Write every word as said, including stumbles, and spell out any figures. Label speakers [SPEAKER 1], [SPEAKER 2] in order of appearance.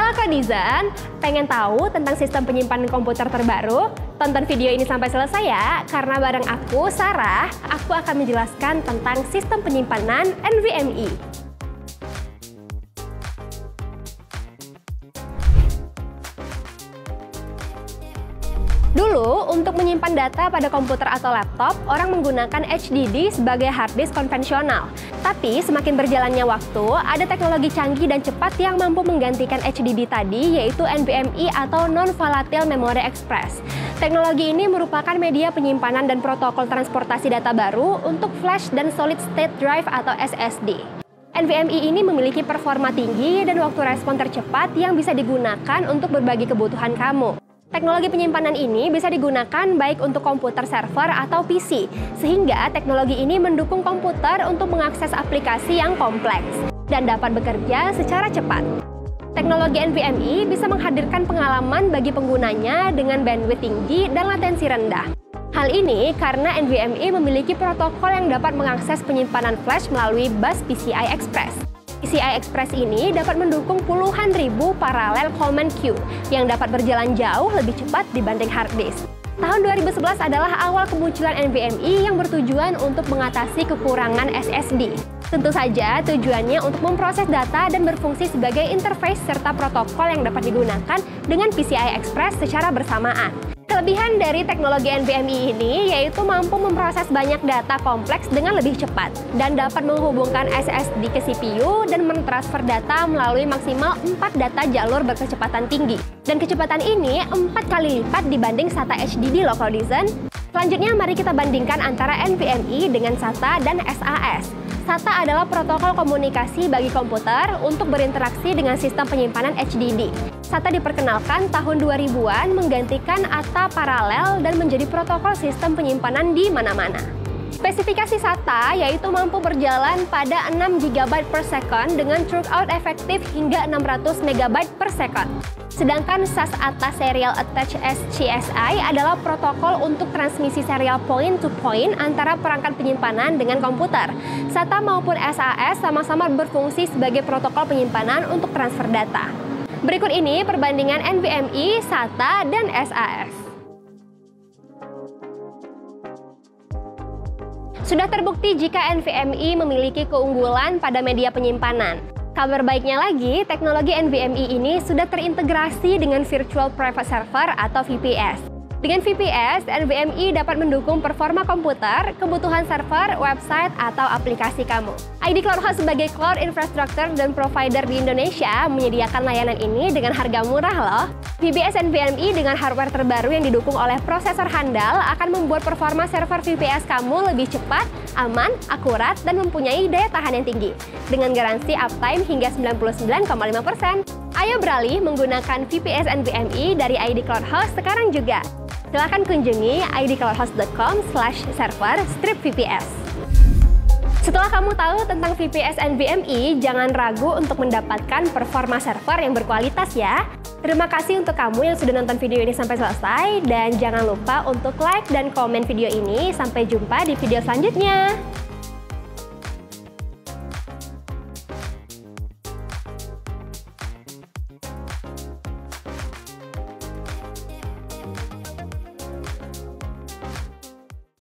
[SPEAKER 1] Halo Codizen, pengen tahu tentang sistem penyimpanan komputer terbaru? Tonton video ini sampai selesai ya, karena bareng aku, Sarah, aku akan menjelaskan tentang sistem penyimpanan N V M e. Dulu, untuk menyimpan data pada komputer atau laptop, orang menggunakan H D D sebagai hard disk konvensional. Tapi, semakin berjalannya waktu, ada teknologi canggih dan cepat yang mampu menggantikan H D D tadi, yaitu N V M e atau Non-Volatile Memory Express. Teknologi ini merupakan media penyimpanan dan protokol transportasi data baru untuk flash dan solid state drive atau S S D. N V M e ini memiliki performa tinggi dan waktu respon tercepat yang bisa digunakan untuk berbagai kebutuhan kamu. Teknologi penyimpanan ini bisa digunakan baik untuk komputer server atau P C, sehingga teknologi ini mendukung komputer untuk mengakses aplikasi yang kompleks dan dapat bekerja secara cepat. Teknologi N V M e bisa menghadirkan pengalaman bagi penggunanya dengan bandwidth tinggi dan latensi rendah. Hal ini karena N V M e memiliki protokol yang dapat mengakses penyimpanan flash melalui bus P C I Express. P C I Express ini dapat mendukung puluhan ribu paralel command queue yang dapat berjalan jauh lebih cepat dibanding hard disk. Tahun dua ribu sebelas adalah awal kemunculan N V M e yang bertujuan untuk mengatasi kekurangan S S D. Tentu saja tujuannya untuk memproses data dan berfungsi sebagai interface serta protokol yang dapat digunakan dengan P C I Express secara bersamaan. Kelebihan dari teknologi N V M e ini yaitu mampu memproses banyak data kompleks dengan lebih cepat dan dapat menghubungkan S S D ke C P U dan mentransfer data melalui maksimal empat data jalur berkecepatan tinggi. Dan kecepatan ini empat kali lipat dibanding SATA H D D loh Codizen. Selanjutnya mari kita bandingkan antara N V M e dengan SATA dan S A S. SATA adalah protokol komunikasi bagi komputer untuk berinteraksi dengan sistem penyimpanan H D D. SATA diperkenalkan tahun dua ribuan menggantikan A T A paralel dan menjadi protokol sistem penyimpanan di mana-mana. Spesifikasi SATA yaitu mampu berjalan pada enam giga byte per second dengan throughput efektif hingga enam ratus mega byte per second. Sedangkan S A S A T A Serial Attached S C S I adalah protokol untuk transmisi serial point-to-point antara perangkat penyimpanan dengan komputer. SATA maupun S A S sama-sama berfungsi sebagai protokol penyimpanan untuk transfer data. Berikut ini perbandingan N V M e, SATA, dan S A S. Sudah terbukti jika N V M e memiliki keunggulan pada media penyimpanan. Kabar baiknya lagi, teknologi N V M e ini sudah terintegrasi dengan Virtual Private Server atau V P S. Dengan V P S, N V M e dapat mendukung performa komputer, kebutuhan server, website, atau aplikasi kamu. I D Cloud Host sebagai cloud infrastructure dan provider di Indonesia menyediakan layanan ini dengan harga murah loh. V P S N V M e dengan hardware terbaru yang didukung oleh prosesor handal akan membuat performa server V P S kamu lebih cepat, aman, akurat, dan mempunyai daya tahan yang tinggi. Dengan garansi uptime hingga sembilan puluh sembilan koma lima persen. Ayo beralih menggunakan V P S N V M e dari I D Cloud Host sekarang juga. Silahkan kunjungi i d cloud host dot com slash server strip V P S. Setelah kamu tahu tentang V P S N V M e, jangan ragu untuk mendapatkan performa server yang berkualitas ya. Terima kasih untuk kamu yang sudah nonton video ini sampai selesai, dan jangan lupa untuk like dan komen video ini. Sampai jumpa di video selanjutnya.